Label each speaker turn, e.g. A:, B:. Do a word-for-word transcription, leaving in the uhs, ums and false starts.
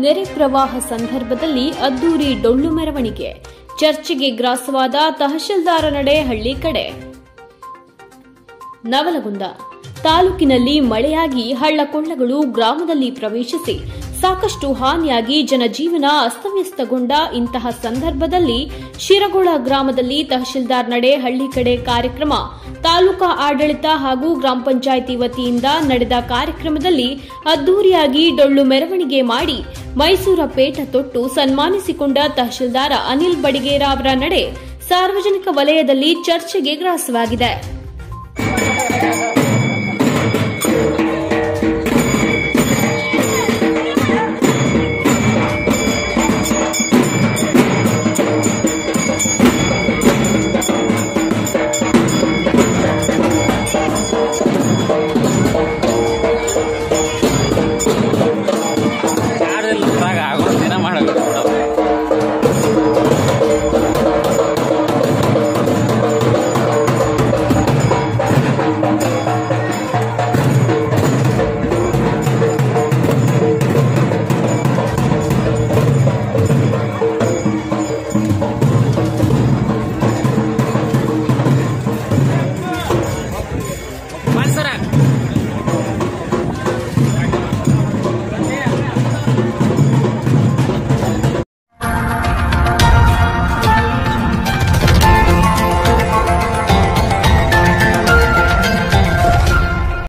A: ನೆರೆ ಪ್ರವಾಹ ಸಂದರ್ಭದಲ್ಲಿ ಅದ್ದೂರಿ ಡೊಳ್ಳು ಮೆರವಣಿಗೆ, ಚರ್ಚೆಗೆ ಗ್ರಾಸವಾದ ತಹಶೀಲ್ದಾರ ನಡೆ ಹಳ್ಳಿ ಕಡೆ. ನವಲಗುಂದ ತಾಲೂಕಿನಲ್ಲಿ ಮಳೆಯಾಗಿ ಹಳ್ಳಕೊಳ್ಳಗಳು ಗ್ರಾಮದಲ್ಲಿ ಪ್ರವೇಶಿಸಿ ಸಾಕಷ್ಟು ಹಾನಿಯಾಗಿ ಜನಜೀವನ ಅಸ್ತವ್ಯಸ್ತಗೊಂಡ ಇಂತಹ ಸಂದರ್ಭದಲ್ಲಿ ಶಿರಗೊಳ ಗ್ರಾಮದಲ್ಲಿ ತಹಶೀಲ್ದಾರ್ ನಡೆ ಹಳ್ಳಿ ಕಡೆ ಕಾರ್ಯಕ್ರಮ ತಾಲೂಕಾ ಆಡಳಿತ ಹಾಗೂ ಗ್ರಾಮ ಪಂಚಾಯಿತಿ ವತಿಯಿಂದ ನಡೆದ ಕಾರ್ಯಕ್ರಮದಲ್ಲಿ ಅದ್ದೂರಿಯಾಗಿ ಡೊಳ್ಳು ಮೆರವಣಿಗೆ ಮಾಡಿ ಮೈಸೂರ ಪೇಟ ತೊಟ್ಟು ಸನ್ಮಾನಿಸಿಕೊಂಡ ತಹಶೀಲ್ದಾರ ಅನಿಲ್ ಬಡಿಗೇರ ಅವರ ನಡೆ ಸಾರ್ವಜನಿಕ ವಲಯದಲ್ಲಿ ಚರ್ಚೆಗೆ ಗ್ರಾಸವಾಗಿದೆ.